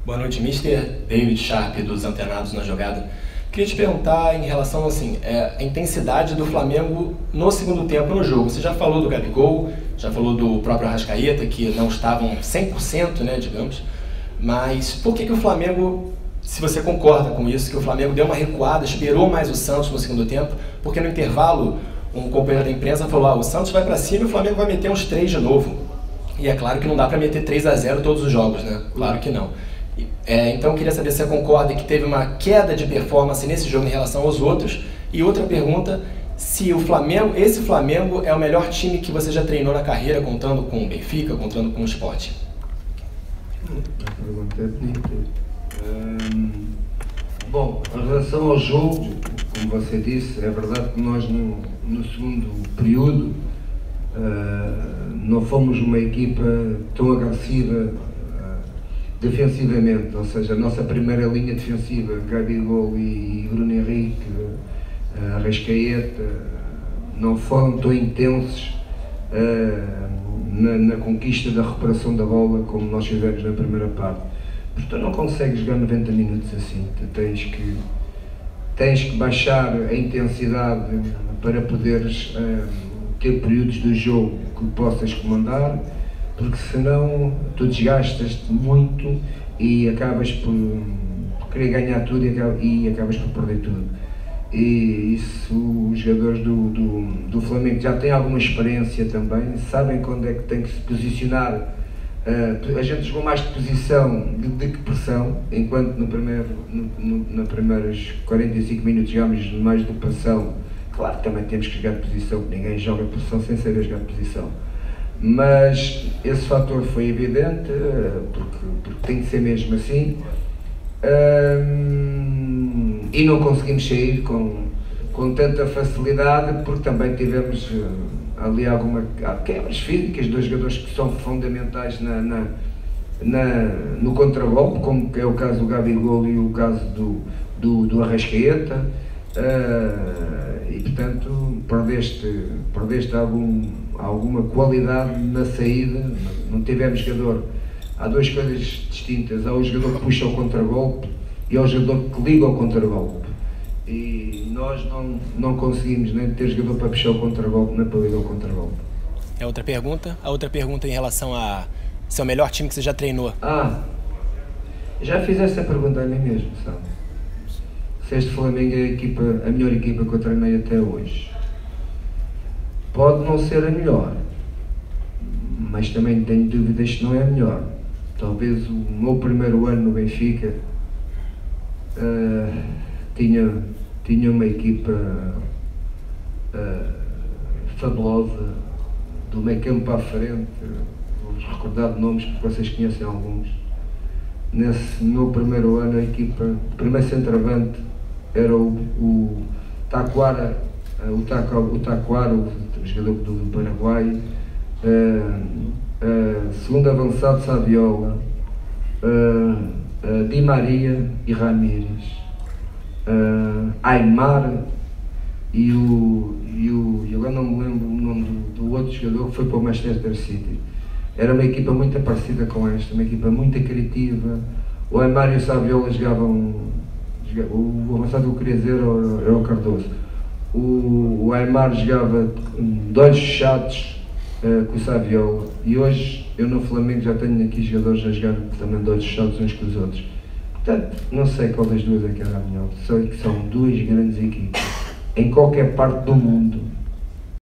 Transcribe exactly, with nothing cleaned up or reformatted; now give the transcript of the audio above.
Boa noite, mister David Sharp, dos Antenados na Jogada. Queria te perguntar em relação assim, é, a intensidade do Flamengo no segundo tempo no jogo. Você já falou do Gabigol, já falou do próprio Arrascaeta, que não estavam cem por cento, né, digamos. Mas por que que o Flamengo, se você concorda com isso, que o Flamengo deu uma recuada, esperou mais o Santos no segundo tempo? Porque no intervalo, um companheiro da imprensa falou, ah, o Santos vai para cima e o Flamengo vai meter uns três de novo. E é claro que não dá para meter três a zero todos os jogos, né? Claro que não. É, então eu queria saber se você concorda que teve uma queda de performance nesse jogo em relação aos outros. E outra pergunta, se o Flamengo, esse Flamengo é o melhor time que você já treinou na carreira, contando com o Benfica, contando com o Sport? A pergunta é bonita. Hum, bom, em relação ao jogo, como você disse, é verdade que nós no, no segundo período uh, não fomos uma equipa tão agressiva defensivamente, ou seja, a nossa primeira linha defensiva, Gabigol e Bruno Henrique, Arrascaeta, não foram tão intensos uh, na, na conquista da recuperação da bola como nós fizemos na primeira parte. Porque tu não consegues jogar noventa minutos assim, tu tens que, tens que baixar a intensidade para poderes uh, ter períodos do jogo que possas comandar, porque senão tu desgastas-te muito e acabas por, por querer ganhar tudo e acabas, e acabas por perder tudo. E isso os jogadores do, do, do Flamengo já têm alguma experiência também, sabem quando é que tem que se posicionar. Uh, a gente jogou mais de posição de, de que pressão, enquanto no primeiro, no, no, na primeiros quarenta e cinco minutos jogámos mais de pressão. Claro que também temos que jogar de posição, ninguém joga de posição sem saber jogar de posição. Mas esse fator foi evidente, porque, porque tem de ser mesmo assim, um, e não conseguimos sair com, com tanta facilidade, porque também tivemos uh, ali alguma quebras físicas dos jogadores que são fundamentais na, na, na, no contragolpe, como é o caso do Gabigol e o caso do, do, do Arrascaeta. Uh, e portanto perdeste, perdeste algum, alguma qualidade na saída, não tivemos jogador. Há duas coisas distintas, há o jogador que puxa o contragolpe e há o jogador que liga ao contragolpe, e nós não, não conseguimos nem ter jogador para puxar o contragolpe nem para ligar o contragolpe. É outra pergunta? A outra pergunta em relação a se é o melhor time que você já treinou. Ah, já fiz essa pergunta a mim mesmo, sabe? Se este Flamengo é a, equipa, a melhor equipa que eu treinei até hoje. Pode não ser a melhor, mas também tenho dúvidas se não é a melhor. Talvez o meu primeiro ano no Benfica uh, tinha, tinha uma equipa uh, fabulosa, do meio campo para a frente. Vou-vos recordar de nomes porque vocês conhecem alguns. Nesse meu primeiro ano, a equipa, o primeiro centroavante era o, o Taquara, o, Taca, o Taquara, o jogador do Paraguai, uh, uh, segundo avançado Saviola, uh, uh, Di Maria e Ramírez, uh, Aimar e o, e o, e agora não me lembro o nome do, do outro jogador que foi para o Manchester City. Era uma equipa muito parecida com esta, uma equipa muito criativa. O Aimar e o Saviola jogavam. O avançado que eu queria dizer era o Cardoso. O, o Aimar jogava de olhos fechados uh, com o Saviola. E hoje eu no Flamengo já tenho aqui jogadores a jogar também de olhos fechados uns com os outros. Portanto, não sei qual das duas é que era a melhor. Sei que são duas grandes equipes. Em qualquer parte do mundo